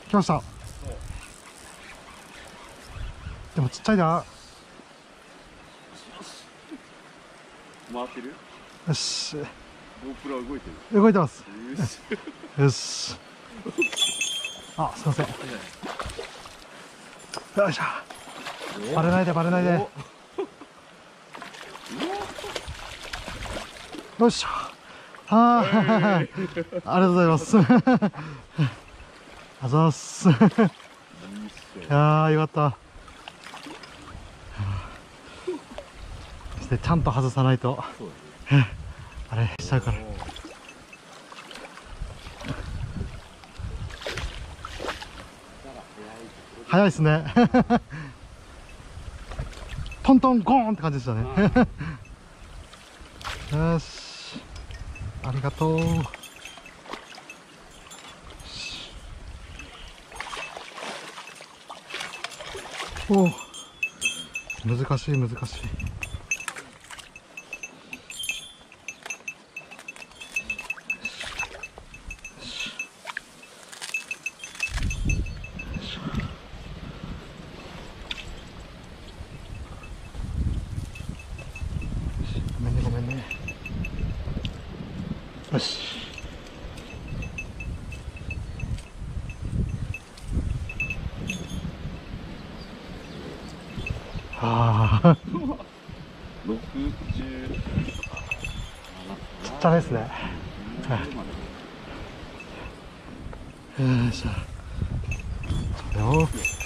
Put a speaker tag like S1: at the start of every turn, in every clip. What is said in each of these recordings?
S1: 来ました。でもちっちゃいな。
S2: 回ってる？
S1: よし。
S2: GoPro は動いてる？
S1: 動いてます。よし。あ、すいません。よいしょ。バレないでバレないで。よいしょ。はい。ありがとうございます。ありがとうございます。いやー、よかった。そしてちゃんと外さないとあれしちゃうから。早いですね。トントンゴーンって感じでしたね。よし、ありがとう。おお、難しい難しい。ごめんねごめんね。よし。ああ。
S2: 60。
S1: ちっちゃいですね。よいしょ。や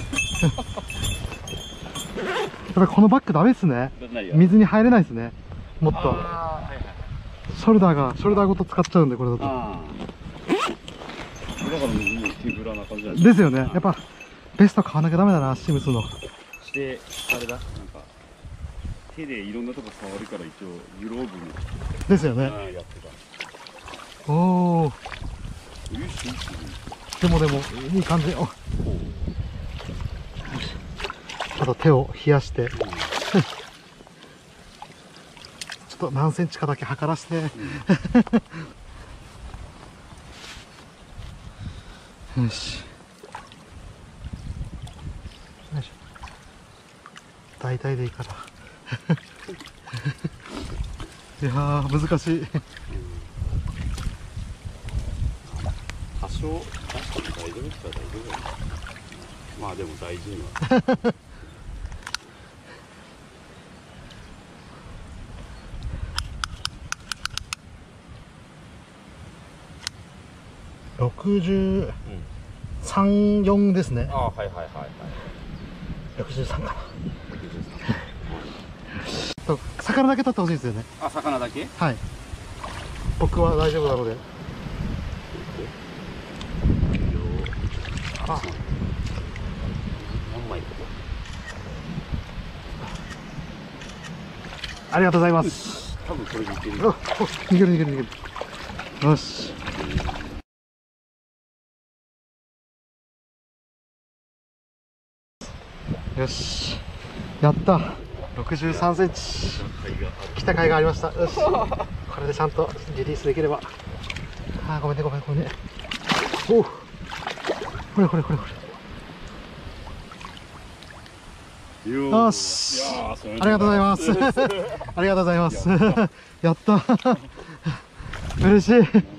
S1: っぱりこのバッグダメですね。水に入れないですね。もっと。ショルダーごと使っちゃうんで、これだと。だ
S2: からもう手ぶらな感じなん
S1: ですよね。やっぱベスト買わなきゃダメだな、シムスの。
S2: して、あれだ、なんか手でいろんなとこ触るから一応グローブに
S1: ですよね。
S2: やってた。
S1: おお。でもいい感じ。お、あと手を冷やして、ちょっと何センチかだけ測らせて。よし。よいしょ。大体でいいから。いやー、難しい。
S2: 多少出しても大丈夫っちゃ大丈夫だよ。まあでも大事には。
S1: 63、4ですね。
S2: ああ、はいはいはいはい。
S1: 63かな。と魚だけ取ってほしいですよね。
S2: あ、魚だけ？
S1: はい。僕は大丈夫なので。あ、
S2: 何枚？
S1: ありがとうございます。
S2: 多分これでいける。
S1: お、逃げる逃げる逃げる。よし。よし。やった。63センチ。来た甲斐がありました。よし。これでちゃんとリリースできれば。あー、ごめんねごめんごめんね。おお。これこれこれこれ。よし。ありがとうございます。ありがとうございます。やった。嬉しい。